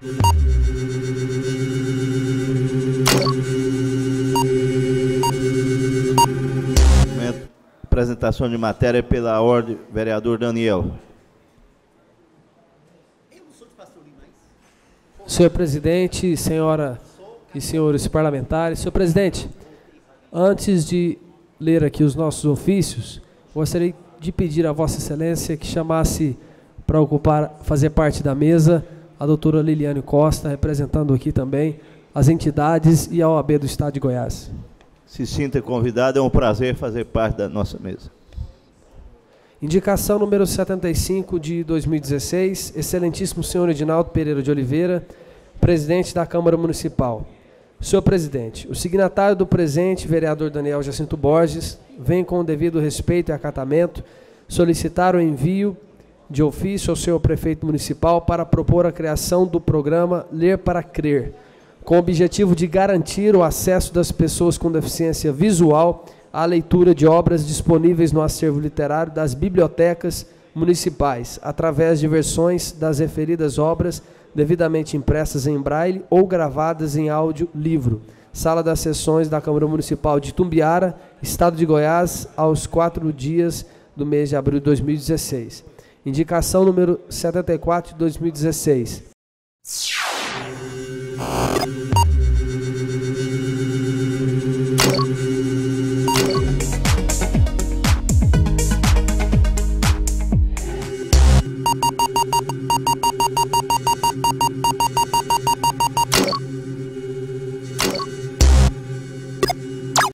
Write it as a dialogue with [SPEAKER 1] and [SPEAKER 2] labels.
[SPEAKER 1] Apresentação de matéria pela ordem, vereador Daniel.
[SPEAKER 2] Senhor presidente, senhora e senhores parlamentares, senhor presidente, antes de ler aqui os nossos ofícios, gostaria de pedir a Vossa Excelência que chamasse para fazer parte da mesa a doutora Liliane Costa, representando aqui também as entidades e a OAB do Estado de Goiás.
[SPEAKER 1] Se sinta convidado, é um prazer fazer parte da nossa mesa.
[SPEAKER 2] Indicação número 75 de 2016, excelentíssimo senhor Edinaldo Pereira de Oliveira, presidente da Câmara Municipal. Senhor presidente, o signatário do presente, vereador Daniel Jacinto Borges, vem com o devido respeito e acatamento solicitar o envio de ofício ao senhor prefeito municipal para propor a criação do programa Ler para Crer, com o objetivo de garantir o acesso das pessoas com deficiência visual à leitura de obras disponíveis no acervo literário das bibliotecas municipais, através de versões das referidas obras devidamente impressas em braille ou gravadas em áudio-livro. Sala das Sessões da Câmara Municipal de Itumbiara, Estado de Goiás, aos 4 dias do mês de abril de 2016. Indicação número 74 de 2016.